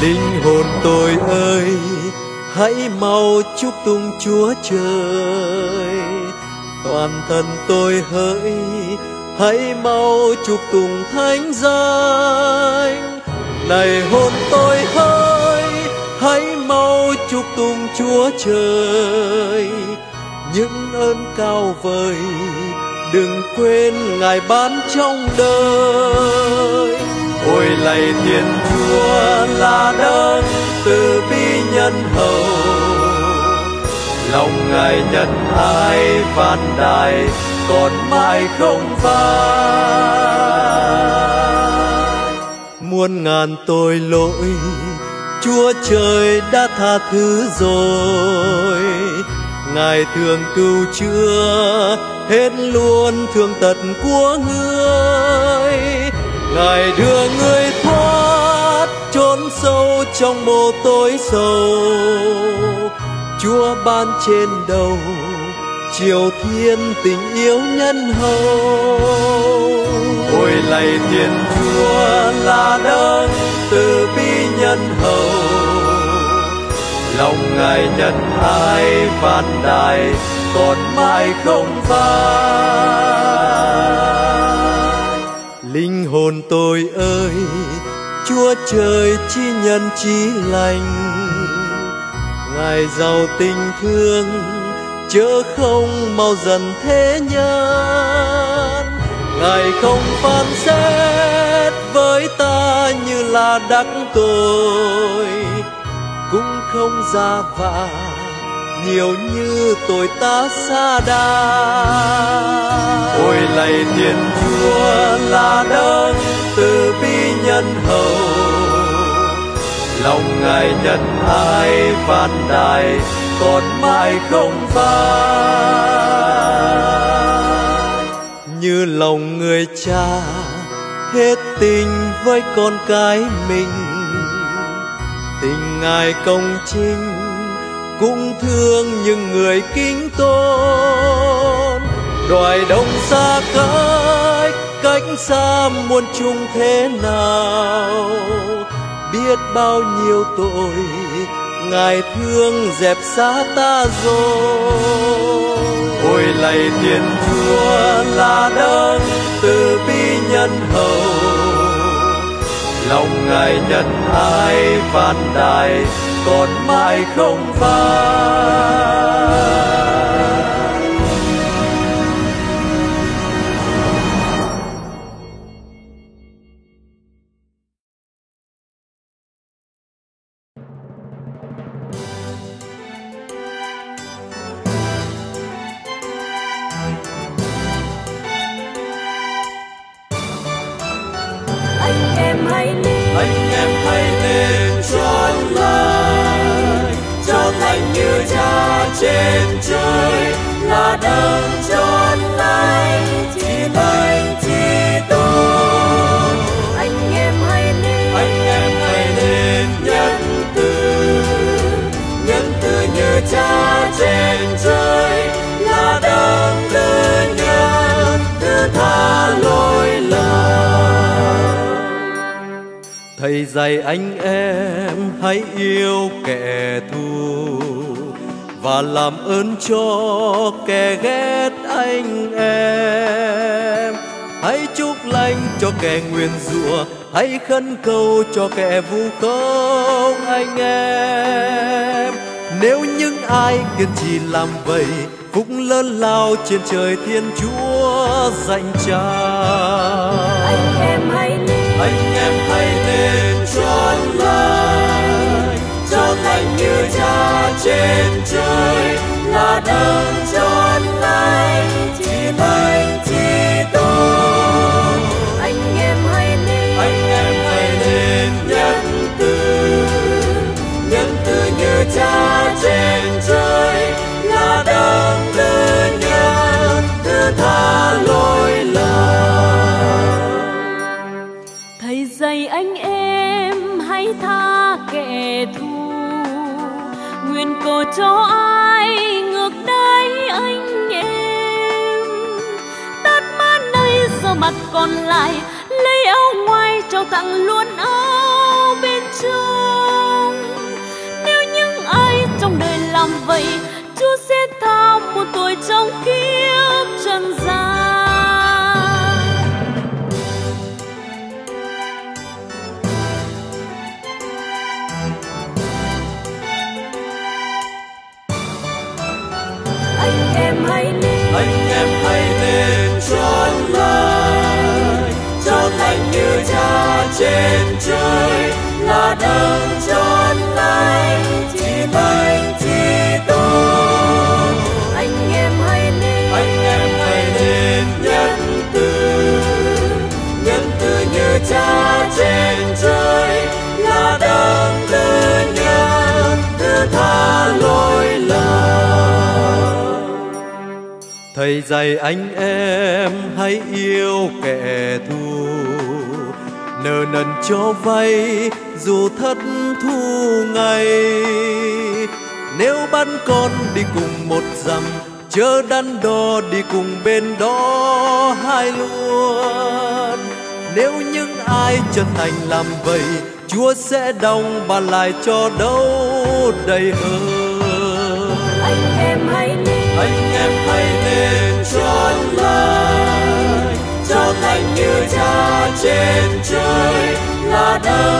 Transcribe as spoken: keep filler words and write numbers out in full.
Linh hồn tôi ơi, hãy mau chúc tụng Chúa Trời. Toàn thân tôi hỡi, hãy mau chúc tụng thánh danh. Này hồn tôi hỡi, hãy mau chúc tụng Chúa Trời. Những ơn cao vời đừng quên Ngài ban trong đời. Ôi lạy Thiên Chúa là đấng từ bi nhân hậu, lòng Ngài nhân ái vạn đại còn mãi không phai. Muôn ngàn tội lỗi Chúa Trời đã tha thứ rồi, Ngài thường cứu chữa hết luôn thương tật của người. Ngài đưa người thoát chốn sâu trong mồ tối sâu, Chúa ban trên đầu chiều thiên tình yêu nhân hậu. Ôi lạy Thiên Chúa là đấng từ bi nhân hậu, lòng Ngài nhân ái vạn đại còn mãi không phai. Linh hồn tôi ơi, Chúa Trời chi nhân chí lành, Ngài giàu tình thương chớ không mau dần thế nhân. Ngài không phán xét với ta như là đắc tội, cũng không ra vạ nhiều như tội ta sa đà. Ôi lạy Thiên Chúa là đấng từ bi nhân hậu, lòng Ngài nhân ái vạn đại còn mãi không phai. Như lòng người cha hết tình với con cái mình, tình Ngài công chính cũng thương những người kính tôn. Đoài đông xa cách, cách xa muôn trùng thế nào, biết bao nhiêu tội Ngài thương dẹp xa ta rồi. Ôi lạy Thiên Chúa là đấng từ bi nhân hậu, lòng Ngài nhân ái vạn đại còn mãi không phai. Anh em hãy nên, anh em hãy nên chọn lành, chọn lành như Cha trên trời là đấng chọn lành, chỉ lành chỉ tốt. anh em hãy nên, Anh em hãy nên nhân từ, nhân từ như Cha trên trời là đấng từ nhân thứ tha lỗi lầm. Thầy dạy anh em hãy yêu kẻ thù và làm ơn cho kẻ ghét anh em. Hãy chúc lành cho kẻ nguyền rủa, hãy khấn cầu cho kẻ vu khống anh em. Nếu những ai kiên trì làm vậy, phúc lớn lao trên trời Thiên Chúa dành trao. anh em hãy nên, Anh em hãy nên chọn lành, chọn lành như Cha trên trời là đấng chọn lành, chỉ lành chỉ tốt. anh em hãy nên, Anh em hãy nên nhân từ, nhân từ như Cha trên trời là đấng từ nhân thứ tha lỗi lầm. thầy dạy anh em hãy tha kẻ thù, nguyện cầu cho ai ngược đãi anh em. Tát mát nơi giờ mặt còn lại, lấy áo ngoài trao tặng luôn áo bên trong. làm vậy, Chúa sẽ tha một tội trong kiếp trần gian. Anh em hãy nên, anh em hãy nên chọn lại, chọn lành như Cha trên trời, là đấng chọn lành chỉ thánh chỉ tốt. Anh em hãy nên, anh em hãy nên nhân từ, nhân từ như Cha trên trời, là đấng từ nhân thứ tha lỗi lầm. Thầy dạy anh em hãy yêu kẻ thù, nợ nần cho vay dù thất thu ngày. Nếu bắt con đi cùng một dặm, chớ đắn đo đi cùng bên đó hai luôn. Nếu những ai chân thành làm vậy, Chúa sẽ đong bàn lại cho đâu đầy hơn. anh em hãy nên, Anh em hãy nên chọn lại, chọn lành như Cha trên trời, là đấng